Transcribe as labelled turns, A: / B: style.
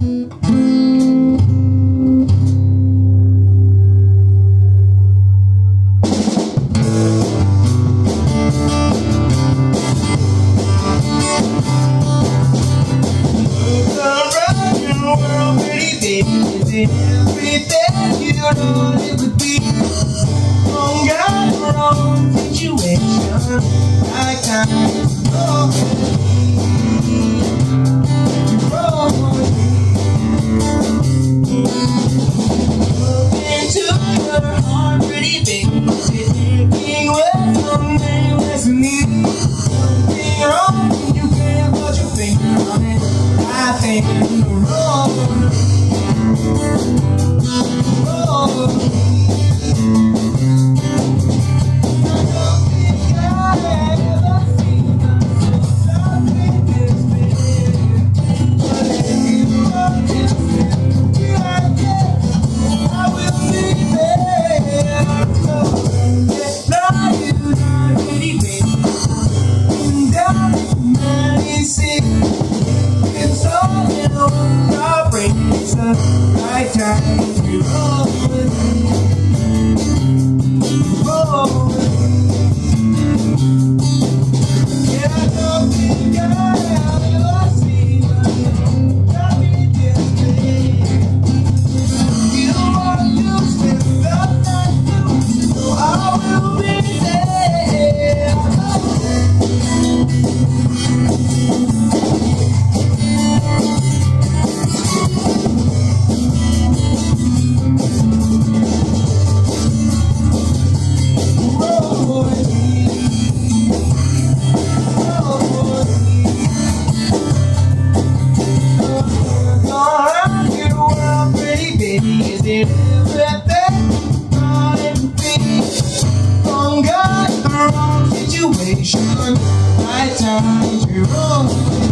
A: Everything you know it would be wrong, got the wrong situation. I can't go with me. You roll with me. Look into your heart, pretty baby. Thinking with some nameless me. Something wrong, you can't put your finger on it. I think you're wrong. Right time to roll with me. Roll with me. Yeah, I don't think I've ever seen nothing different. You wanna use me, but not you, so I will be there. Wrong situation, right time to roll.